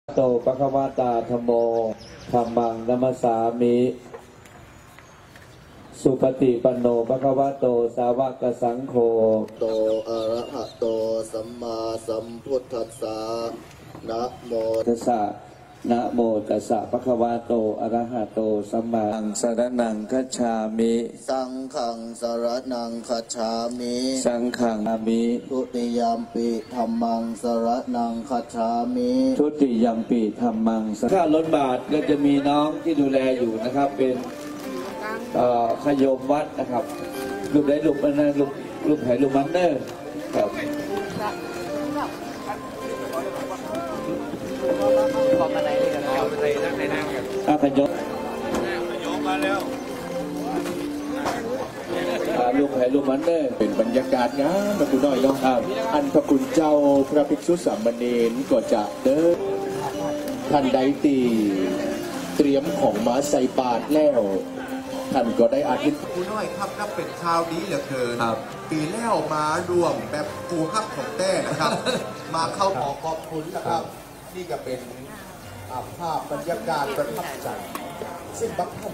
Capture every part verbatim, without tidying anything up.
โตปะคะวะตาธัมโมธัมมังนัมสสามิสุปฏิปันโนปะคะวะโตสาวกสังโฆโตอะระหะโตสัมมาสัมพุทธัสสะนะโมตัสสะนะโมตัสสะปะคะวะโตอะระหะโตสัมมาสรณังคัจฉามิสังฆังสรณังคัจฉามิสังฆังอามิทุติยมปิธัมมังสรณังคัจฉามิทุติยมปิธัมมังข้าล้นบาทก็จะมีน้องที่ดูแลอยู่นะครับเป็นขยมวัดนะครับลูกไหนลูกมันนะลูกลูกไหนลูกมันเนอร์ครับขอบอะไรเลยกันเอาไปในนั่งในน้ำกันอาขยมขยมมาแล้วลูกไหนลูกมันเนอร์เป็นบรรยากาศงามนะคุณน้อยเนาะอันพระคุณเจ้าพระภิกษุสามเณรก็จะเดินท่านใดตีเตรียมของมาใส่บาตรแล้วท่านก็ได้อาทิตย์คุณน้อยครับนับเป็นข่าวดีเหลือเกินปีแล้วมารวมแบบกูฮักของแต้นะครับ มาเข้าขอขอบคุณนะครับนี่ก็เป็นภาพบรรยากาศประทับใจซึ่งบางท่าน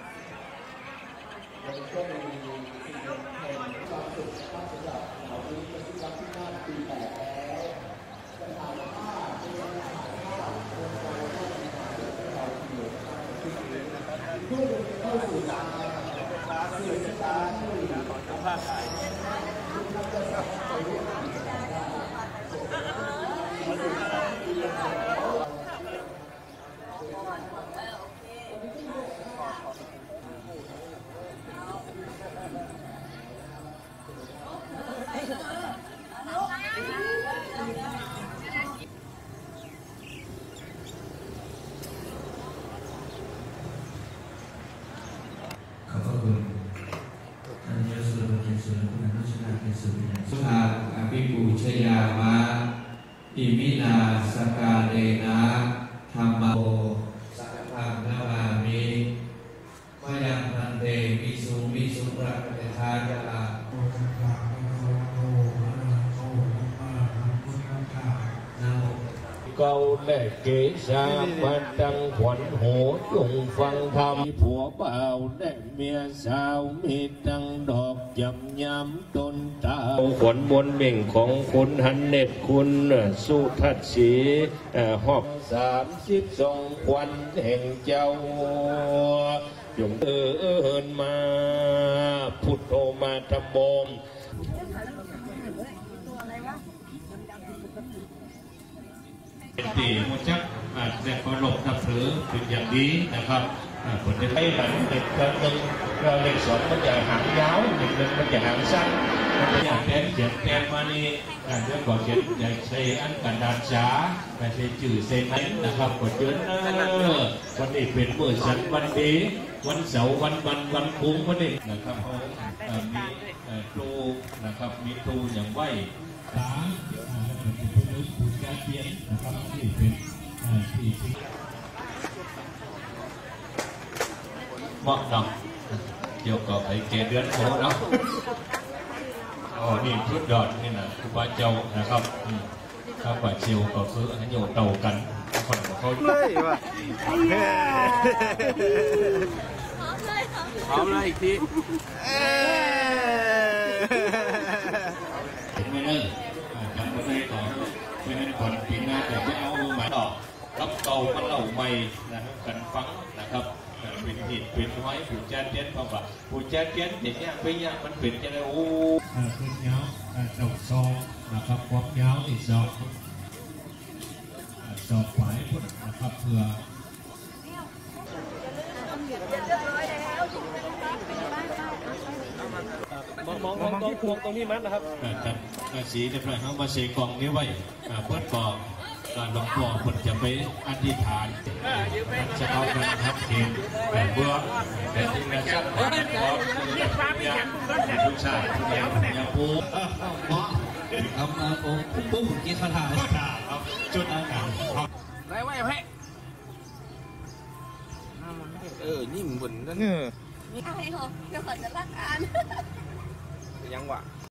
สุภาอภิปูชยามะอิมินาสกาเลนะธรรมโอสัพพังนามามิมยังพันเตมิสุมิสุระเปทายะเก่าแล่เกษามาดังขวัญโหจงฟังธรรมผัวเบาแล่เมียสาวมีดังดอกยำยำต้นตาขวัญบนเม่งของคุณหันเน็ตคุณสุทัศสีหอบสามสิบสองควันแห่งเจ้าจงเอิญมาพุทโธมาธรรมบมตีมุจักอาจจะประหลบนับถือเป็นอย่างดีนะครับผลจะให้หลังเด็กคนหนึ่งเราเด็กสองมันจะหางยาวเด็กหนึ่งมันจะหางสั้นมันจะอย่างแดนเขียนแดนมานี่เรื่องก่อเขียนอย่างใช้อันกันดานช้าแต่ใช้จื่อเซนนั้นนะครับกดเยอะเนอวันนี้เป็นเมื่อสันวันดีวันเสาร์วันวันวันคุ้งวันนี้นะครับเขามีครูนะครับมีครูอย่างไหวสามผู้การเปลี่ยนนะครับที่เป็นที่ที่เหมาะเนาะเกี่ยวกับไอ้เกเดือนโถเนาะอ๋อนี่ชุดยอดนี่นะคือว่าเจ้านะครับข้าวปลาเชียวก็คืออันโยเต่ากันคนของเขาเลยว่ะพร้อมเลยอีกทีไม่เลิกจำไม่ได้ต่อไม่ให้คนปีหน้าจะไม่เอาหมายต่อรับเก่ามันเหล่าใหม่นะครับกันฟังนะครับเป็นหินเป็นไม้ผู้แจ้เตี้ยนเพราะว่าผู้แจ้เตี้ยนเด็กเนี่ยไปเนี่ยมันเป็นจะได้โอ้ขึ้นเงาดอกซองนะครับควักเงาอีกดอกดอกฝายพุ่นนะครับเพื่อมองมองมองตรงพวงตรงนี้มัดนะครับจัดสีเรียบร้อยเขามาเสกกองนี้ไว้เพื่อกองการหลวงพ่อผลจะไปอธิษฐานจะเอากันทับเทียนแต่เบื้องแต่ที่งานจัดขอยังผู้ชายผู้ยังยังผู้ทำมาองค์ปุ้มกี่คาถาครับจุดอาการไรไว้เพ่เออนี่เหมือนนั่นนี่ไอ้เหรอเดี๋ยวขอจะรักอ่านยังวะ